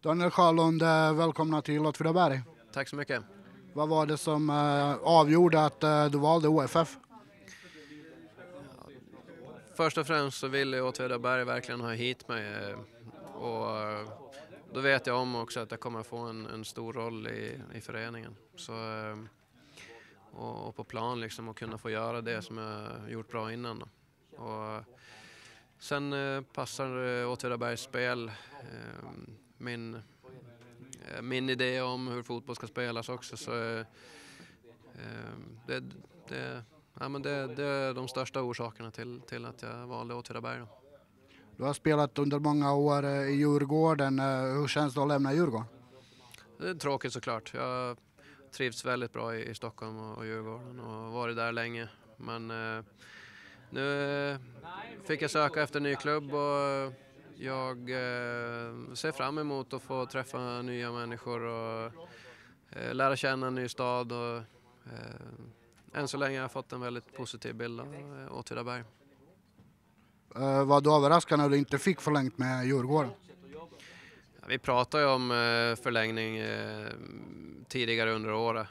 Daniel Sjölund, välkomna till Åtvidaberg. Tack så mycket. Vad var det som avgjorde att du valde OFF? Först och främst så ville Åtvidaberg verkligen ha hit mig. Och då vet jag om också att jag kommer få en stor roll i föreningen. Så, och på plan liksom, och kunna få göra det som jag gjort bra innan. Då. Och sen passar Åtvidabergs spel min idé om hur fotboll ska spelas också. Så det är de största orsakerna till att jag valde Åtvidaberg. Då. Du har spelat under många år i Djurgården. Hur känns det att lämna Djurgården? Det är tråkigt såklart. Jag trivs väldigt bra i Stockholm och Djurgården och varit där länge. Men nu fick jag söka efter en ny klubb och jag ser fram emot att få träffa nya människor och lära känna en ny stad. Och, än så länge har jag fått en väldigt positiv bild av Åtvidaberg. Var du överraskad när du inte fick förlängt med Djurgården? Ja, vi pratade ju om förlängning tidigare under året.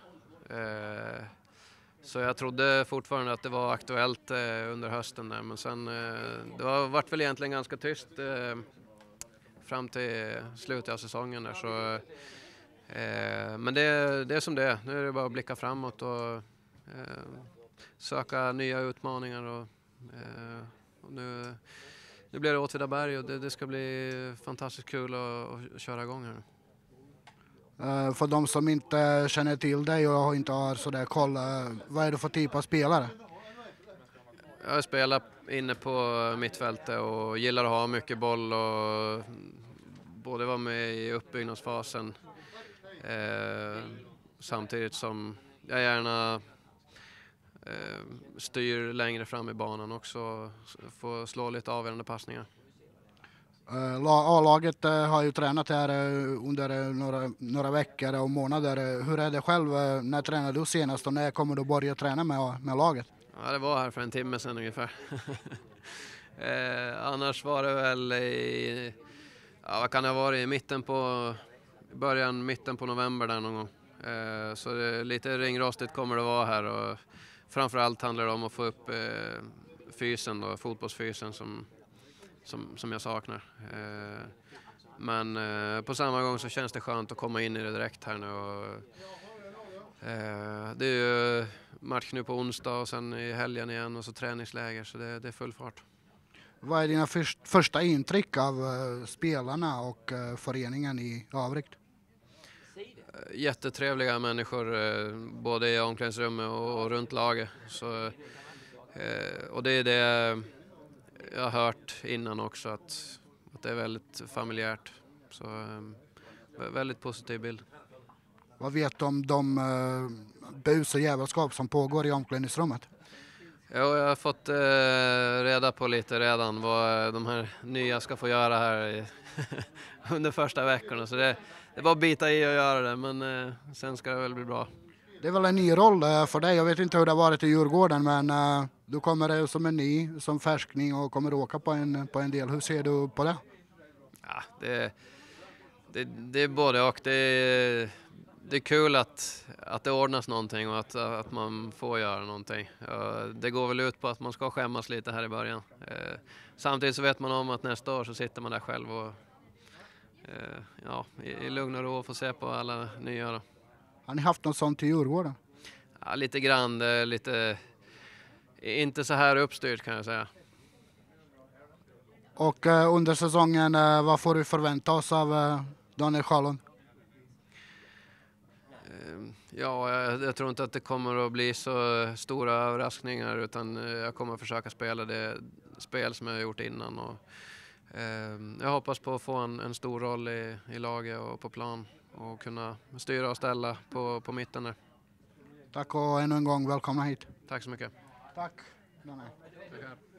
Så jag trodde fortfarande att det var aktuellt under hösten där. Men sen det har varit väl egentligen ganska tyst fram till slutet av säsongen där. Så, men det är som det är. Nu är det bara att blicka framåt och söka nya utmaningar. Och nu blir det Åtvidaberg och det ska bli fantastiskt kul att köra igång här. För de som inte känner till dig och inte har sådär koll, vad är det för typ av spelare? Jag har spelat inne på mittfältet och gillar att ha mycket boll och både vara med i uppbyggnadsfasen samtidigt som jag gärna styr längre fram i banan också, få slå lite avgörande passningar. A-laget har ju tränat här under några veckor och månader. Hur är det själv? När tränar du senast och när kommer du börja träna med laget? Ja, det var här för en timme sedan ungefär. Annars var det väl vad kan det ha varit, i mitten på november där någon gång. Så lite ringrostigt kommer det vara här och framförallt handlar det om att få upp fysen då, fotbollsfysen som jag saknar. Men på samma gång så känns det skönt att komma in i det direkt här nu. Och, det är ju match nu på onsdag och sen i helgen igen och så träningsläger, så det är full fart. Vad är dina första intryck av spelarna och föreningen i övrigt? Jättetrevliga människor både i omklädningsrummet och runt laget. Så, och det är det jag har hört innan också, att det är väldigt familjärt. Så väldigt positiv bild. Vad vet du om de bus och jävelskap som pågår i omklädningsrummet? Ja, jag har fått reda på lite redan vad de här nya ska få göra här under första veckorna. Så det är bara att bita i och göra det, men sen ska det väl bli bra. Det är väl en ny roll för dig. Jag vet inte hur det har varit i Djurgården, men du kommer som en ny, som färskning och kommer åka på en del. Hur ser du på det? Ja, det är både och. Det är kul att det ordnas någonting och att man får göra någonting. Det går väl ut på att man ska skämmas lite här i början. Samtidigt så vet man om att nästa år så sitter man där själv och i lugn och ro får se på alla nya. Då. Har ni haft något sånt i Djurgården? Ja, lite grann. Lite, inte så här uppstyrt kan jag säga. Och under säsongen, vad får du förvänta oss av Daniel Sjölund? Ja, jag tror inte att det kommer att bli så stora överraskningar, utan jag kommer att försöka spela det spel som jag har gjort innan. Och, jag hoppas på att få en stor roll i laget och på plan och kunna styra och ställa på mitten där. Tack och ännu en gång välkomna hit. Tack så mycket. Tack.